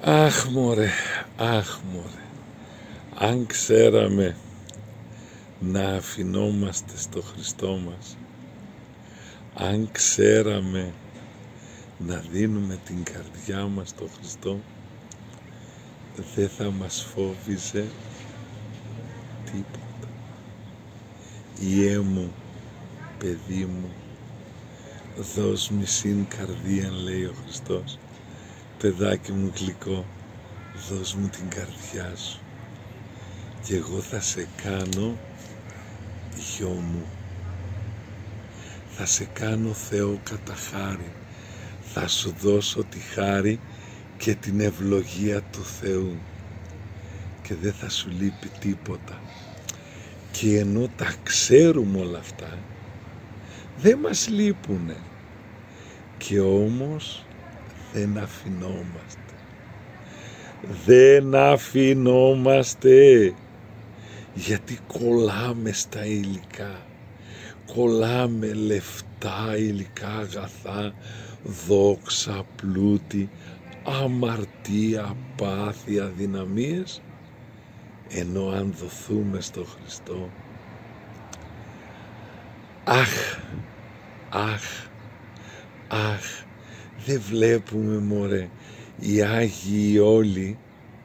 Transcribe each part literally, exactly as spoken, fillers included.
Αχ μωρέ, αχ μωρέ, αν ξέραμε να αφινόμαστε στο Χριστό μας, αν ξέραμε να δίνουμε την καρδιά μας στο Χριστό, δεν θα μας φόβιζε τίποτα. Ιε μου, παιδί μου, δώσ' μη συν καρδίαν, λέει ο Χριστός. Παιδάκι μου γλυκό, δώσ' μου την καρδιά σου και εγώ θα σε κάνω γιο μου. Θα σε κάνω Θεό κατά χάρη. Θα σου δώσω τη χάρη και την ευλογία του Θεού και δεν θα σου λείπει τίποτα. Και ενώ τα ξέρουμε όλα αυτά, δεν μας λείπουνε και όμως δεν αφινόμαστε. Δεν αφινόμαστε γιατί κολλάμε στα υλικά. Κολλάμε λεφτά, υλικά αγαθά, δόξα, πλούτη, αμαρτία, πάθη, αδυναμίες, ενώ αν δοθούμε στο Χριστό, αχ, αχ, αχ, δεν βλέπουμε μωρέ, οι Άγιοι όλοι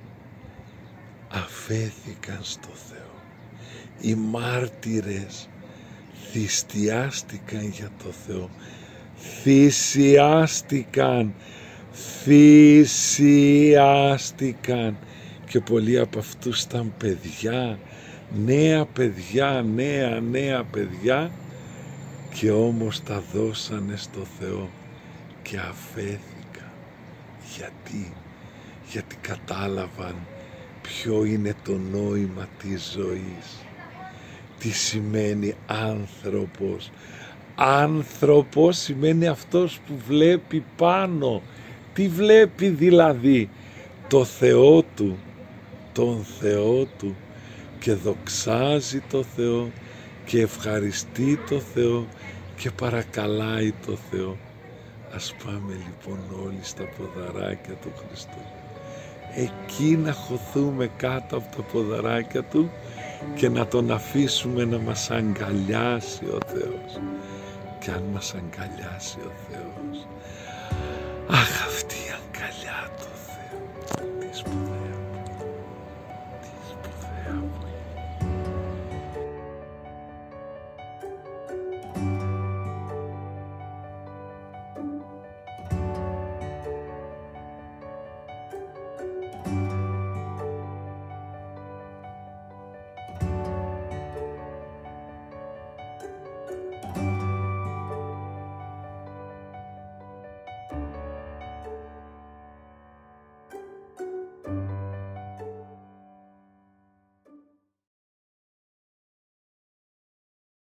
αφέθηκαν στο Θεό. Οι μάρτυρες θυσιάστηκαν για το Θεό. Θυσιάστηκαν, θυσιάστηκαν και πολλοί από αυτούς ήταν παιδιά, νέα παιδιά, νέα νέα παιδιά και όμως τα δώσανε στο Θεό και αφέθηκαν. Γιατί, γιατί κατάλαβαν ποιο είναι το νόημα της ζωής. Τι σημαίνει άνθρωπος. Άνθρωπος σημαίνει αυτός που βλέπει πάνω. Τι βλέπει δηλαδή? Το Θεό του, τον Θεό του και δοξάζει το Θεό και ευχαριστεί το Θεό και παρακαλάει το Θεό. Ας πάμε λοιπόν όλοι στα ποδαράκια του Χριστού. Εκεί να χωθούμε κάτω από τα ποδαράκια του και να τον αφήσουμε να μας αγκαλιάσει ο Θεός. Και αν μας αγκαλιάσει ο Θεός, αχ, αυτή η αγκαλιά του Θεού.